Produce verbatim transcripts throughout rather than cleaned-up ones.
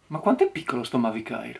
Ma quanto è piccolo sto Mavic Air?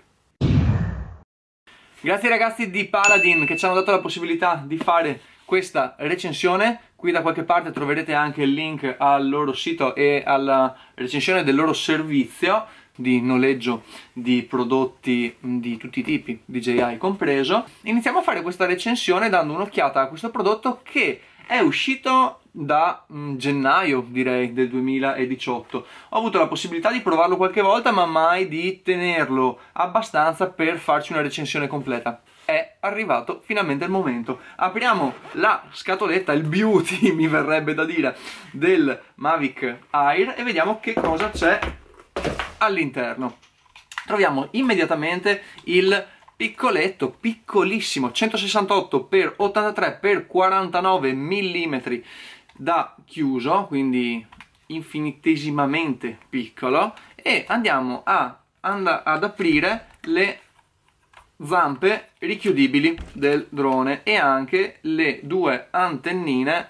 Grazie ragazzi di Paladin che ci hanno dato la possibilità di fare questa recensione. Qui da qualche parte troverete anche il link al loro sito e alla recensione del loro servizio di noleggio di prodotti di tutti i tipi, D J I compreso. Iniziamo a fare questa recensione dando un'occhiata a questo prodotto che è uscito da mh, gennaio, direi, del duemiladiciotto. Ho avuto la possibilità di provarlo qualche volta, ma mai di tenerlo abbastanza per farci una recensione completa. È arrivato finalmente il momento. Apriamo la scatoletta, il beauty mi verrebbe da dire, del Mavic Air e vediamo che cosa c'è all'interno. Troviamo immediatamente il piccoletto, piccolissimo, centosessantotto per ottantatré per quarantanove millimetri da chiuso, quindi infinitesimamente piccolo, e andiamo a, and ad aprire le zampe richiudibili del drone e anche le due antennine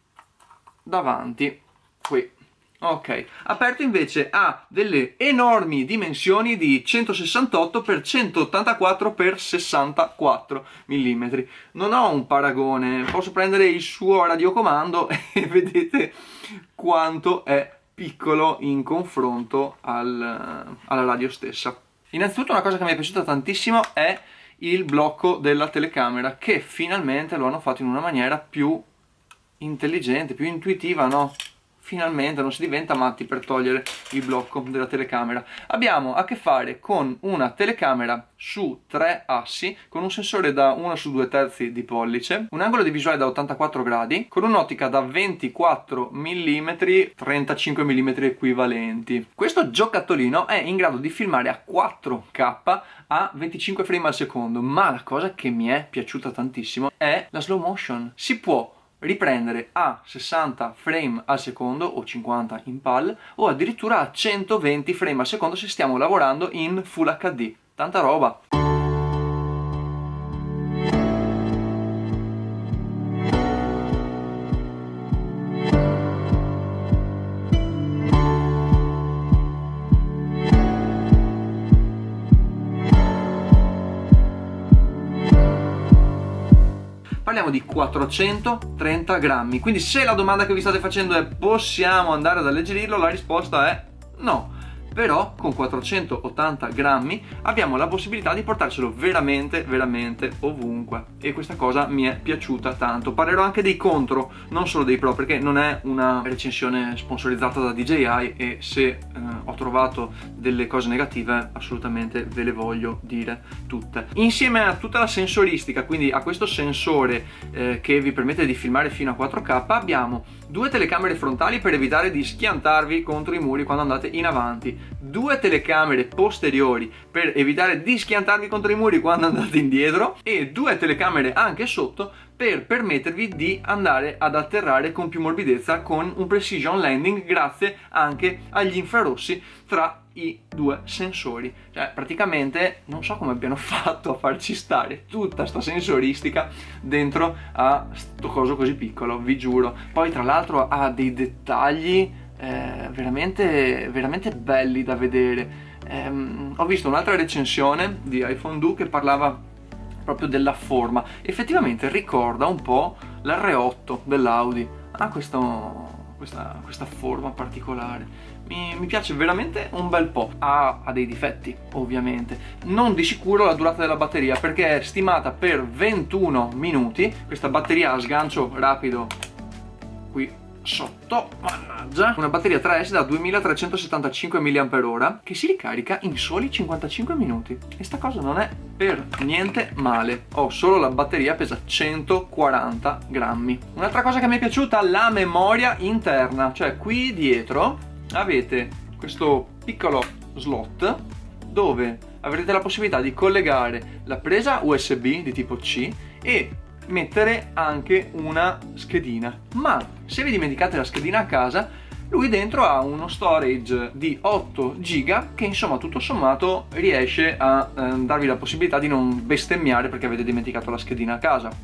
davanti qui. Ok, aperto invece ha delle enormi dimensioni di centosessantotto per centottantaquattro per sessantaquattro millimetri. Non ho un paragone, posso prendere il suo radiocomando e vedete quanto è piccolo in confronto al, alla radio stessa. Innanzitutto una cosa che mi è piaciuta tantissimo è il blocco della telecamera, che finalmente lo hanno fatto in una maniera più intelligente, più intuitiva, no? Finalmente non si diventa matti per togliere il blocco della telecamera. Abbiamo a che fare con una telecamera su tre assi, con un sensore da uno su due terzi di pollice, un angolo di visuale da ottantaquattro gradi, con un'ottica da ventiquattro millimetri, trentacinque millimetri equivalenti. Questo giocattolino è in grado di filmare a quattro K a venticinque frame al secondo, ma la cosa che mi è piaciuta tantissimo è la slow motion. Si può riprendere a sessanta frame al secondo o cinquanta in PAL o addirittura a centoventi frame al secondo se stiamo lavorando in Full H D. Tanta roba! Parliamo di quattrocentotrenta grammi, quindi se la domanda che vi state facendo è possiamo andare ad alleggerirlo, la risposta è no. Però con quattrocentottanta grammi abbiamo la possibilità di portarcelo veramente, veramente ovunque. E questa cosa mi è piaciuta tanto. Parlerò anche dei contro, non solo dei pro, perché non è una recensione sponsorizzata da D J I e se eh, ho trovato delle cose negative assolutamente ve le voglio dire tutte. Insieme a tutta la sensoristica, quindi a questo sensore eh, che vi permette di filmare fino a quattro K, abbiamo due telecamere frontali per evitare di schiantarvi contro i muri quando andate in avanti, due telecamere posteriori per evitare di schiantarvi contro i muri quando andate indietro e due telecamere anche sotto per permettervi di andare ad atterrare con più morbidezza con un precision landing grazie anche agli infrarossi tra i due sensori. Cioè praticamente non so come abbiano fatto a farci stare tutta sta sensoristica dentro a sto coso così piccolo, vi giuro. Poi tra l'altro ha dei dettagli eh, veramente, veramente belli da vedere. ehm, ho visto un'altra recensione di iPhone due che parlava proprio della forma. Effettivamente ricorda un po' l'R otto dell'Audi, ha questo, questa, questa forma particolare. Mi, mi piace veramente un bel po'. Ha, ha dei difetti ovviamente, non di sicuro la durata della batteria, perché è stimata per ventuno minuti. Questa batteria a sgancio rapido qui sotto, mannaggia, una batteria tre S da duemilatrecentosettantacinque milliamperi ora che si ricarica in soli cinquantacinque minuti e sta cosa non è per niente male. Ho solo la batteria, pesa centoquaranta grammi. Un'altra cosa che mi è piaciuta, la memoria interna, cioè qui dietro avete questo piccolo slot dove avrete la possibilità di collegare la presa U S B di tipo C e mettere anche una schedina. Ma se vi dimenticate la schedina a casa, lui dentro ha uno storage di otto giga che insomma tutto sommato riesce a eh, darvi la possibilità di non bestemmiare perché avete dimenticato la schedina a casa.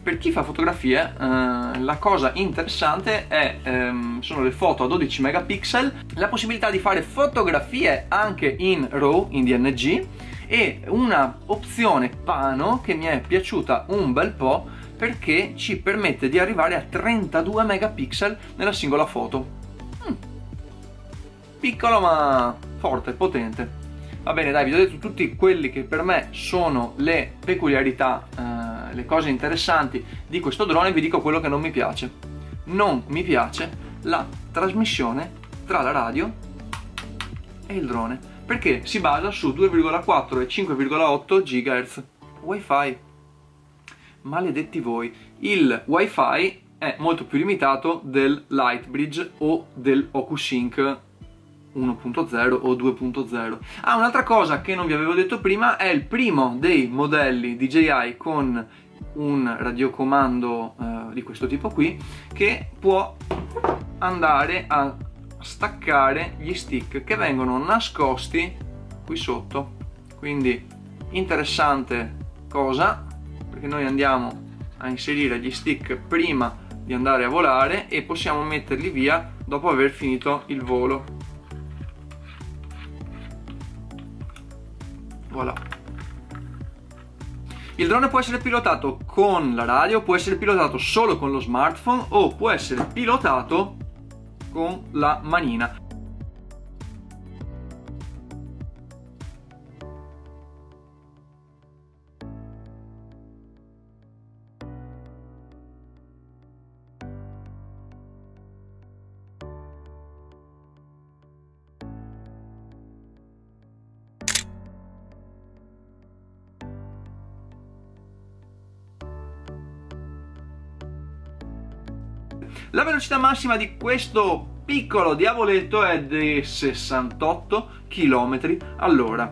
per chi fa fotografie eh, la cosa interessante è, ehm, sono le foto a dodici megapixel, la possibilità di fare fotografie anche in RAW, in D N G, e una opzione Pano che mi è piaciuta un bel po' perché ci permette di arrivare a trentadue megapixel nella singola foto. Mm. Piccolo ma forte, potente. Va bene, dai, vi ho detto tutti quelli che per me sono le peculiarità, eh, le cose interessanti di questo drone. Vi dico quello che non mi piace. Non mi piace la trasmissione tra la radio e il drone, perché si basa su due virgola quattro e cinque virgola otto gigahertz wifi. Maledetti voi. Il wifi è molto più limitato del Lightbridge o del OcuSync uno punto zero o due punto zero. Ah, un'altra cosa che non vi avevo detto prima, è il primo dei modelli D J I con un radiocomando eh, di questo tipo qui, che può andare a staccare gli stick che vengono nascosti qui sotto. Quindi interessante cosa, perché noi andiamo a inserire gli stick prima di andare a volare e possiamo metterli via dopo aver finito il volo. Voilà. Il drone può essere pilotato con la radio, può essere pilotato solo con lo smartphone o può essere pilotato con la manina. La velocità massima di questo piccolo diavoletto è di sessantotto chilometri all'ora.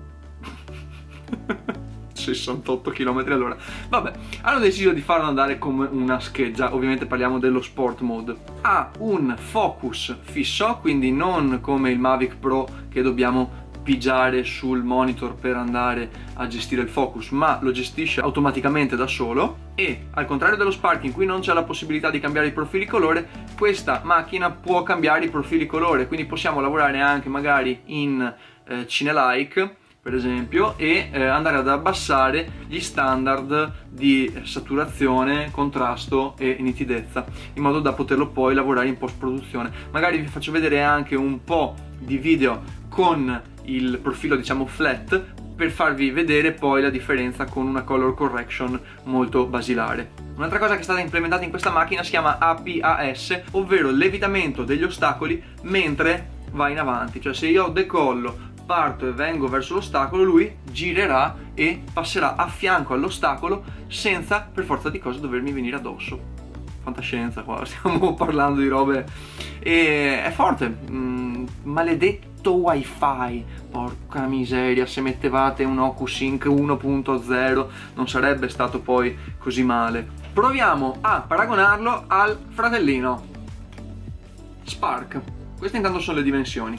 sessantotto chilometri all'ora. Vabbè, hanno deciso di farlo andare come una scheggia. Ovviamente parliamo dello sport mode. Ha un focus fisso, quindi non come il Mavic Pro che dobbiamo pigiare sul monitor per andare a gestire il focus, ma lo gestisce automaticamente da solo. E al contrario dello Spark, in cui non c'è la possibilità di cambiare i profili colore, questa macchina può cambiare i profili colore, quindi possiamo lavorare anche magari in eh, Cinelike per esempio, e eh, andare ad abbassare gli standard di saturazione, contrasto e nitidezza, in modo da poterlo poi lavorare in post produzione. Magari vi faccio vedere anche un po' di video con il profilo diciamo flat, per farvi vedere poi la differenza con una color correction molto basilare. Un'altra cosa che è stata implementata in questa macchina si chiama A P A S, ovvero levitamento degli ostacoli mentre va in avanti. Cioè se io decollo, parto e vengo verso l'ostacolo, lui girerà e passerà a fianco all'ostacolo senza per forza di cose dovermi venire addosso. Fantascienza qua, stiamo parlando di robe, e è forte. mm, maledetto wifi, porca miseria, se mettevate un OcuSync uno punto zero non sarebbe stato poi così male. Proviamo a paragonarlo al fratellino Spark. Queste intanto sono le dimensioni,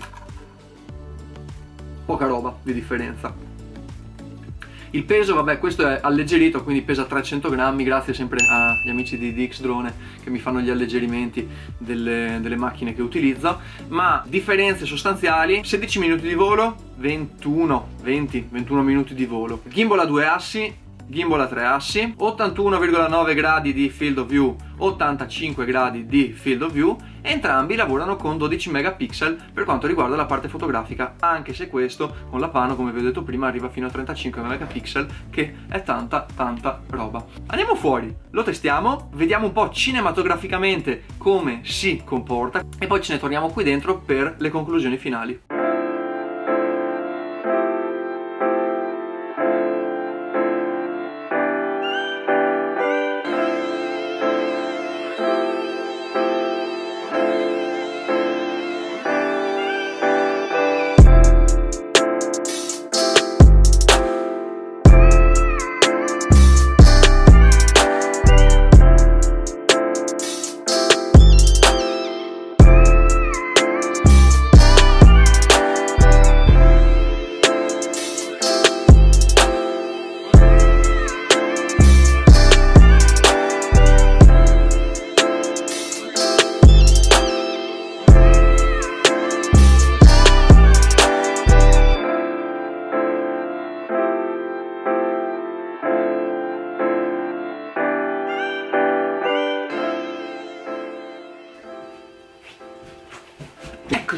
poca roba di differenza. Il peso, vabbè, questo è alleggerito, quindi pesa trecento grammi, grazie sempre agli amici di D X Drone che mi fanno gli alleggerimenti delle, delle macchine che utilizzo. Ma differenze sostanziali: sedici minuti di volo, ventuno, venti, ventuno minuti di volo. Gimbal a due assi, gimbal a tre assi, ottantuno virgola nove gradi di field of view, ottantacinque gradi di field of view. Entrambi lavorano con dodici megapixel per quanto riguarda la parte fotografica, anche se questo con la Pano, come vi ho detto prima, arriva fino a trentacinque megapixel, che è tanta tanta roba. Andiamo fuori, lo testiamo, vediamo un po' cinematograficamente come si comporta e poi ce ne torniamo qui dentro per le conclusioni finali.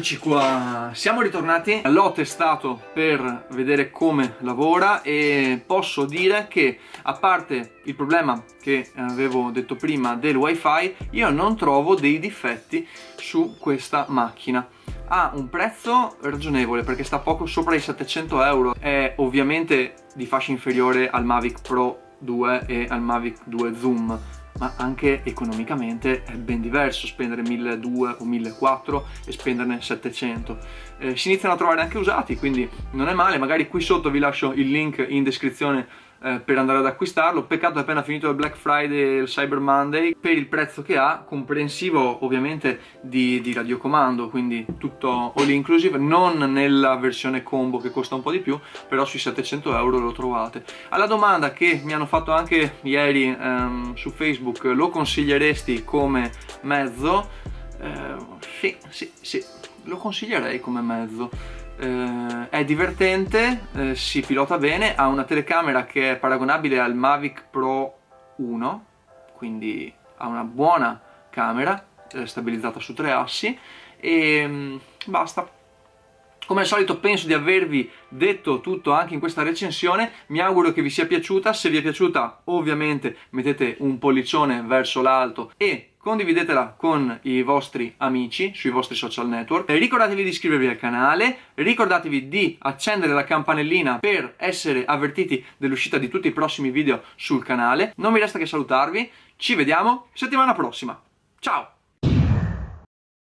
Eccoci qua, siamo ritornati, l'ho testato per vedere come lavora e posso dire che, a parte il problema che avevo detto prima del wifi, io non trovo dei difetti su questa macchina. Ha un prezzo ragionevole perché sta poco sopra i settecento euro, è ovviamente di fascia inferiore al Mavic Pro due e al Mavic due Zoom, ma anche economicamente è ben diverso spendere milleduecento o millequattrocento e spenderne settecento. Eh, si iniziano a trovare anche usati, quindi non è male. Magari qui sotto vi lascio il link in descrizione eh, per andare ad acquistarlo. Peccato è appena finito il Black Friday e il Cyber Monday, per il prezzo che ha, comprensivo ovviamente di, di radiocomando, quindi tutto all inclusive, non nella versione combo che costa un po' di più, però sui settecento euro lo trovate. Alla domanda che mi hanno fatto anche ieri ehm, su Facebook, lo consiglieresti come mezzo? Eh, sì, sì, sì, lo consiglierei come mezzo. Eh, è divertente, eh, si pilota bene, ha una telecamera che è paragonabile al Mavic Pro uno, quindi ha una buona camera eh, stabilizzata su tre assi e mh, basta. Come al solito penso di avervi detto tutto anche in questa recensione, mi auguro che vi sia piaciuta. Se vi è piaciuta ovviamente mettete un pollicione verso l'alto e condividetela con i vostri amici sui vostri social network. Ricordatevi di iscrivervi al canale, ricordatevi di accendere la campanellina per essere avvertiti dell'uscita di tutti i prossimi video sul canale. Non mi resta che salutarvi, ci vediamo settimana prossima, ciao!